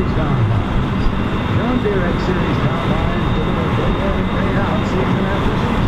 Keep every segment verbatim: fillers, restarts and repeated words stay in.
Series combines. John Deere X Series combines deliver day in and day out season after season.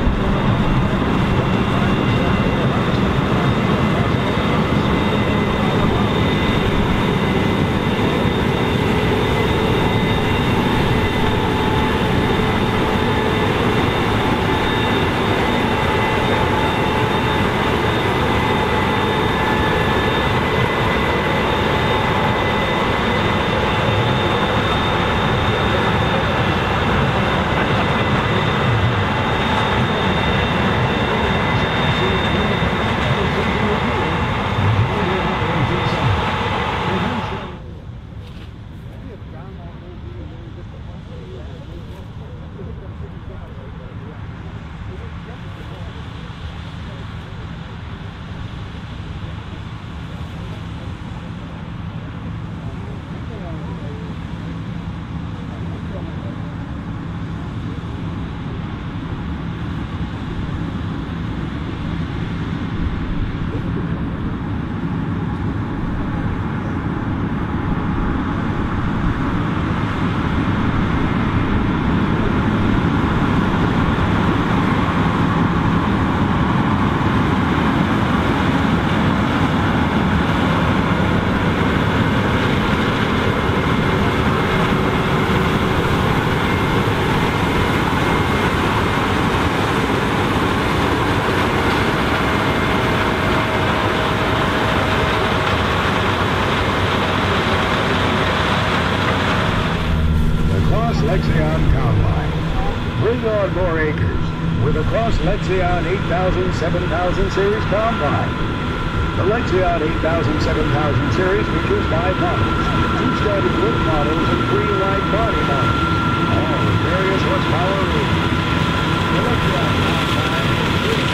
Lexion Combine. Bring on more acres with a Cross Lexion eight thousand, seven thousand Series Combine. The Lexion eight thousand, seven thousand Series features five models, two standard wood models, and three wide body models, all with various horsepower ratings. The Lexion Combine is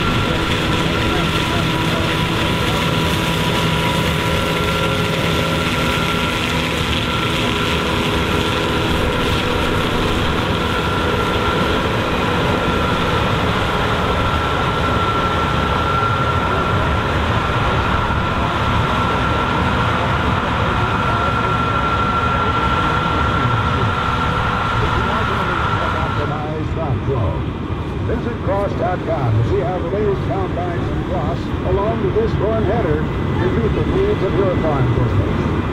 Visit Cross dot com to see how the latest combines from Cross, along with this born header, can meet the needs of your farm business.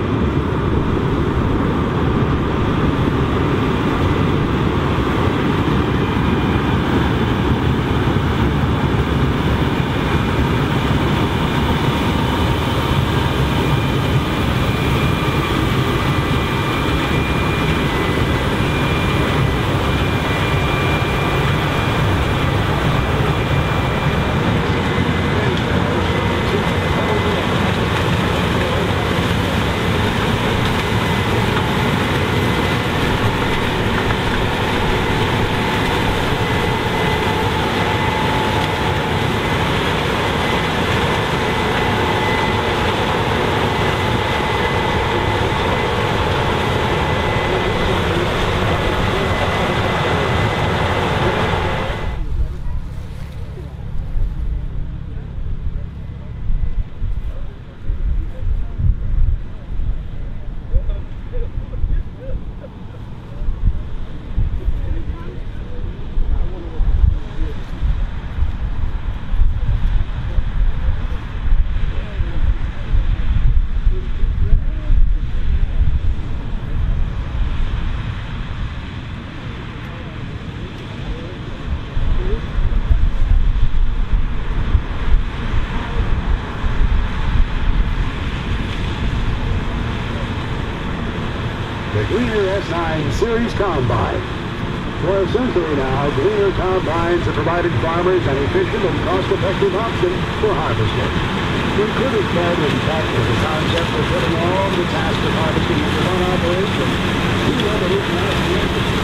The Gleaner S nine Series Combine. For a century now, Gleaner Combines have provided farmers an efficient and cost-effective option for harvesting. We could have started in fact with the concept of putting all the tasks of harvesting into one operation. We revolutionized the industry.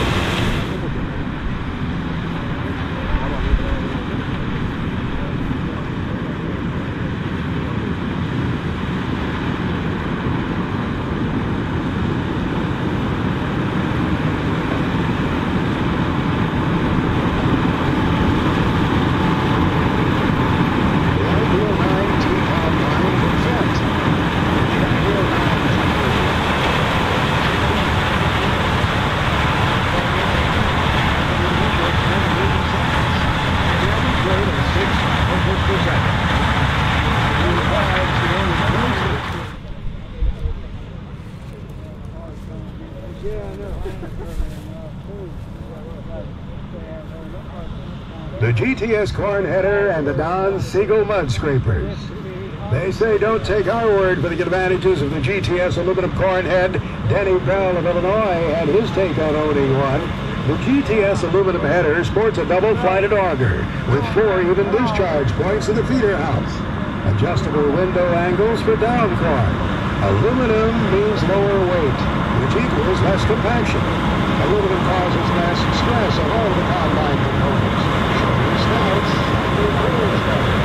The G T S corn header and the Don Siegel mud scrapers. They say don't take our word for the advantages of the G T S aluminum corn head. Denny Bell of Illinois had his take on owning one. The G T S aluminum header sports a double-flighted auger with four even discharge points in the feeder house. Adjustable window angles for down corn. Aluminum means lower weight, which equals less compaction. Aluminum causes less stress on all the combine components. Shorter snouts and the cooling better.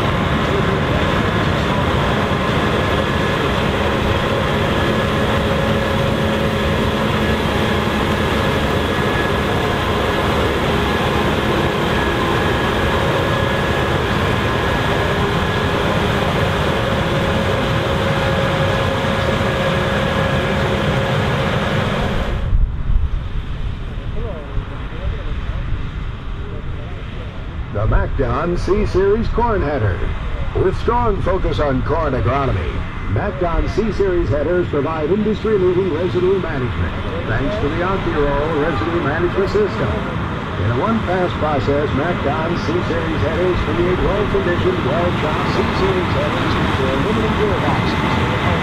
The MacDon C-Series corn header. With strong focus on corn agronomy, MacDon C-Series headers provide industry-leading residue management thanks to the OptiRoll residue management system. In a one-pass process, MacDon C-Series headers create well-conditioned, well-chopped C-Series headers into aluminum gearboxes.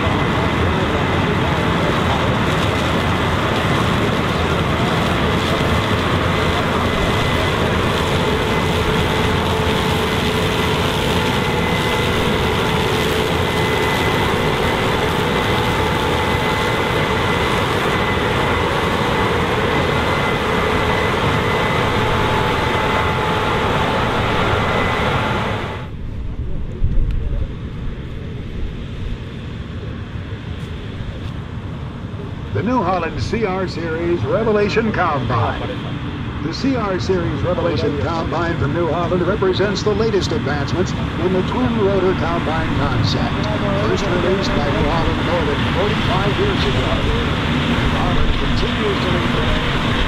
The New Holland C R Series Revelation Combine. The C R Series Revelation Combine from New Holland represents the latest advancements in the twin-rotor combine concept, first released by New Holland more than forty-five years ago. New Holland continues to lead the way.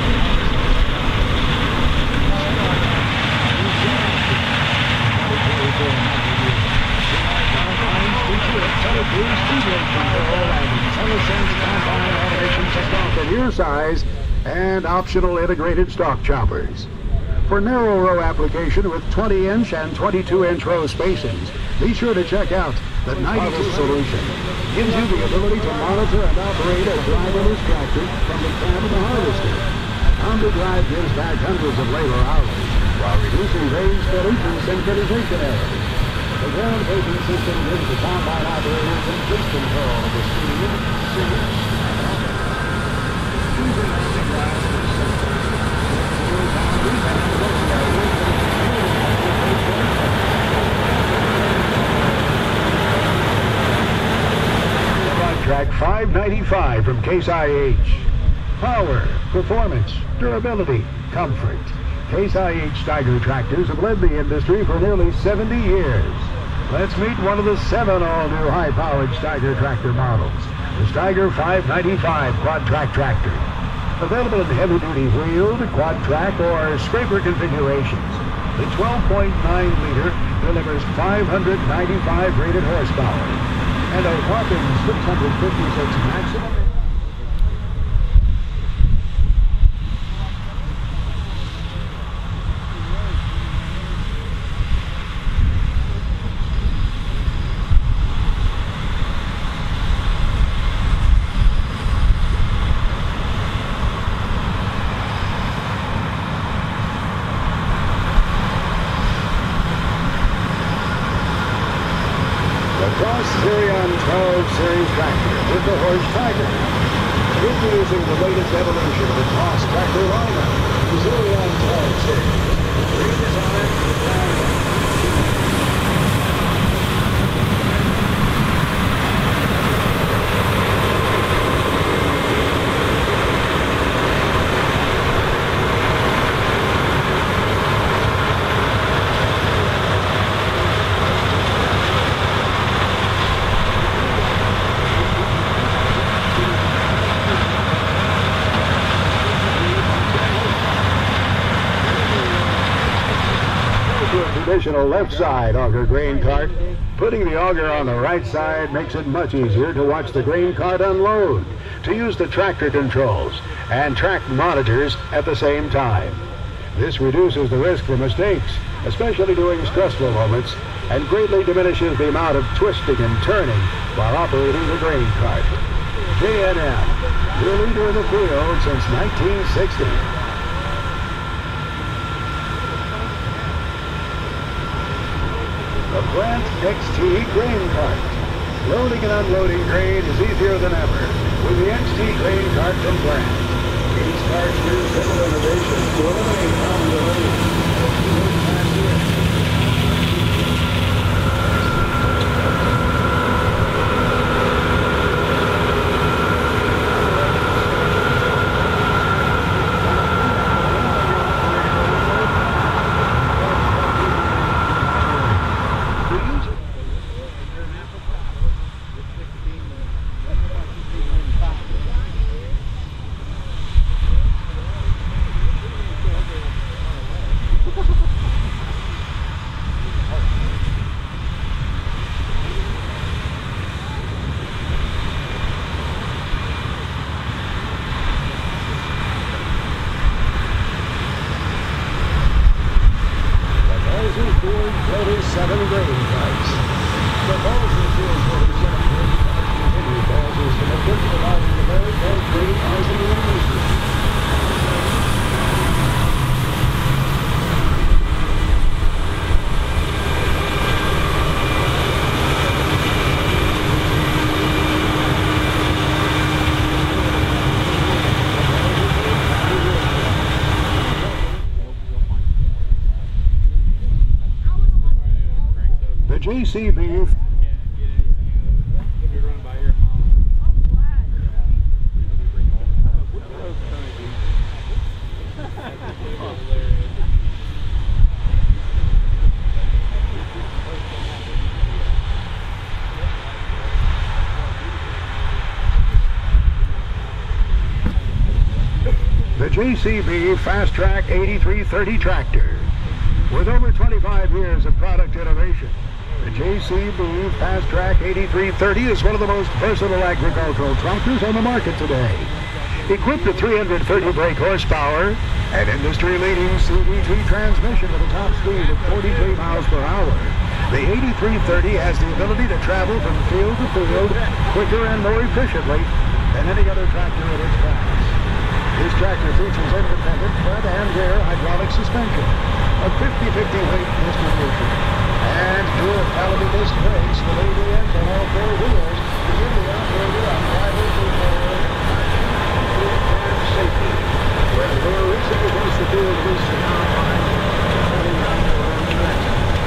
From your size and optional integrated stalk choppers. For narrow row application with twenty inch and twenty-two inch row spacings, be sure to check out the ninety-two solution. Gives you the ability to monitor and operate a driverless tractor from the cab of the harvester. Honda Drive gives back hundreds of labor hours while reducing range spillage and synchronization errors. The ground-breaking system gives the combine operators complete control of the speed, series, Track five ninety-five from Case I H. Power, performance, durability, comfort. Case I H Steiger tractors have led the industry for nearly seventy years. Let's meet one of the seven all-new high-powered Steiger tractor models. The Steiger five ninety-five quad track tractor. Available in heavy-duty wheeled, quad track, or scraper configurations. The twelve point nine liter delivers five hundred ninety-five rated horsepower and a whopping six hundred fifty-six maximum. twelve series tractor with the horse Tiger. Introducing the latest evolution of the Cross tractor lineup, the Zurion twelve series. Redesigned for the traditional left side auger grain cart. Putting the auger on the right side makes it much easier to watch the grain cart unload. to use the tractor controls and track monitors at the same time. This reduces the risk for mistakes, especially during stressful moments, and greatly diminishes the amount of twisting and turning while operating the grain cart. J and M, your leader in the field since nineteen sixty. The Plant X T grain cart. Loading and unloading grain is easier than ever with the X T grain cart from Plant. These carts use simple innovations to eliminate common delays. Seven grain carts. The Bolson's doing forty-seven grain carts continue Bolson's commitment to providing the very best grain cars in the industry. J C B. The J C B Fast Track eighty-three thirty tractor. With over twenty-five years of product innovation, the J C B Fast Track eighty-three thirty is one of the most versatile agricultural tractors on the market today. Equipped with three hundred thirty brake horsepower, an industry-leading C V T transmission with a top speed of forty-three miles per hour, the eighty-three thirty has the ability to travel from field to field quicker and more efficiently than any other tractor in its class. This tractor features independent front and rear hydraulic suspension, a fifty fifty weight distribution, and dual caliber disc brakes with A B S on all four wheels to give the operator unrivaled control and safety. Where the more recently was the field was the combine, running out on the track.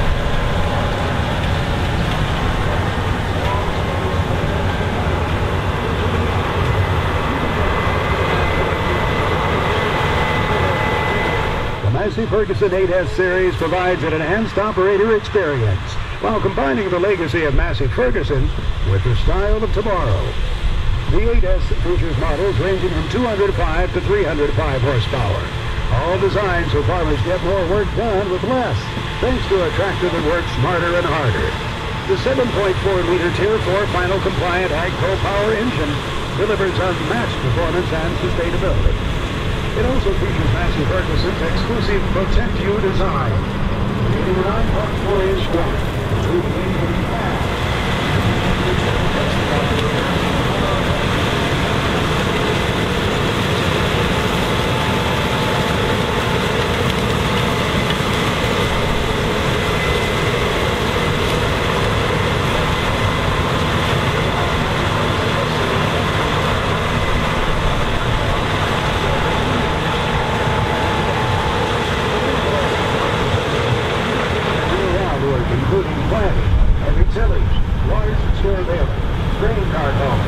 The Massey Ferguson eight S series provides an enhanced operator experience while combining the legacy of Massey Ferguson with the style of tomorrow. The eight S features models ranging from two hundred five to three hundred five horsepower, all designed so farmers get more work done with less, thanks to a tractor that works smarter and harder. The seven point four liter Tier four final compliant AgPro power engine delivers unmatched performance and sustainability. It also features Massey Ferguson's exclusive Protect You design, creating a nine point four inch wide, two inch fast. Including planting, heavy tillage, large-scale baling, grain cart hauling,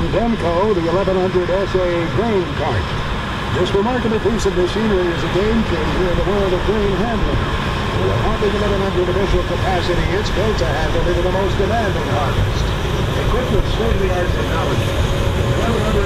Demco, the eleven hundred S A grain cart. This remarkable piece of machinery is a game changer in the world of grain handling. With a whopping eleven hundred bushel capacity, it's built to handle even the most demanding harvest. Equipped with state-of-the-art technology, the eleven hundred